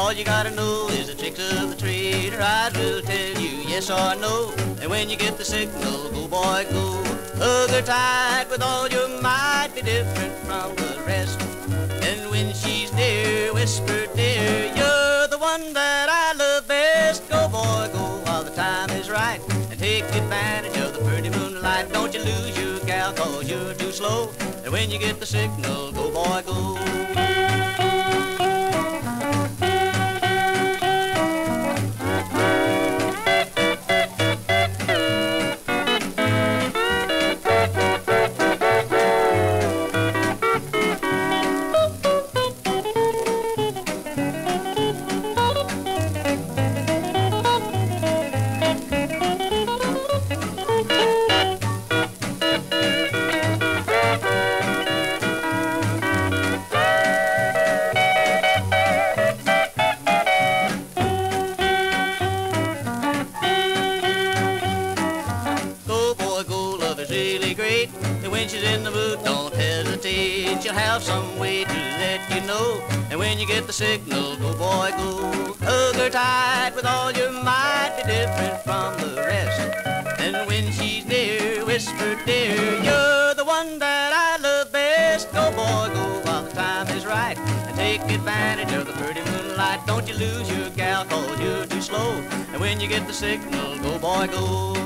All you gotta know is the tricks of the trade. Her eyes will tell you yes or no. And when you get the signal, go boy go. Hug her tight with all your might. Be different from the rest. And when she's near, whisper dear, you're the one that I love best. Go boy go while the time is right. And take advantage of the pretty moonlight. Don't you lose your gal, cause you're too slow. And when you get the signal, go boy go. Really great, and when she's in the mood, don't hesitate. She'll have some way to let you know. And when you get the signal, go boy go. Hug her tight with all your might. Be different from the rest. And when she's near, whisper dear, you're the one that I love best. Go boy go while the time is right. And take advantage of the pretty moonlight. Don't you lose your gal, cause you're too slow. And when you get the signal, go boy go.